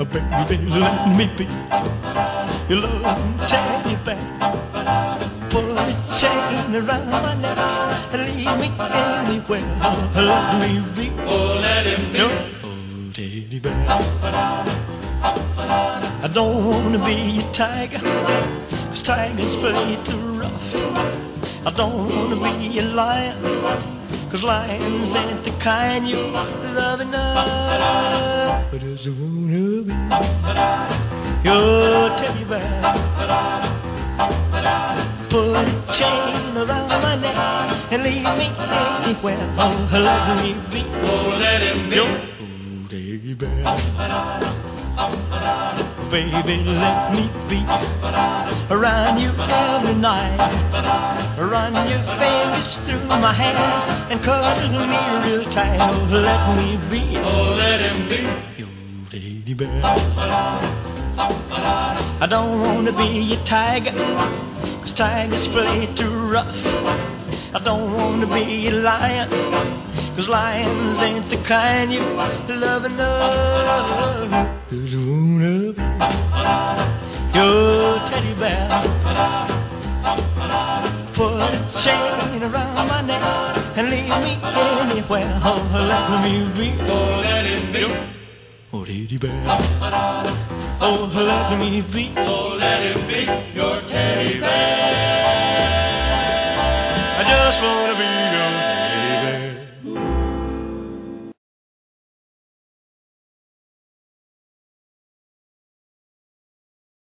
Baby, let me be your loving teddy bear. Put a chain around my neck and lead me anywhere. Let me be, Oh, let him be your teddy bear. I don't wanna be a tiger, 'cause tigers play too rough. I don't wanna be a lion, 'cause lions ain't the kind you love enough. I just wanna be your teddy bear. Put a chain around my neck and lead me anywhere. Oh, let me be, Oh, let him be your teddy bear. Baby, let me be around you every night. Run your fingers through my hair and cuddle me real tight. Oh, let me be, Oh, let him be your teddy bear. I don't wanna be a tiger, 'cause tigers play too rough. I don't wanna be a lion, 'cause lions ain't the kind you love enough. Just wanna be your teddy bear. Put a chain around my neck and lead me anywhere. Oh, let me be, Oh, let him be oh, teddy bear. Oh, let me be, Oh, let him be your teddy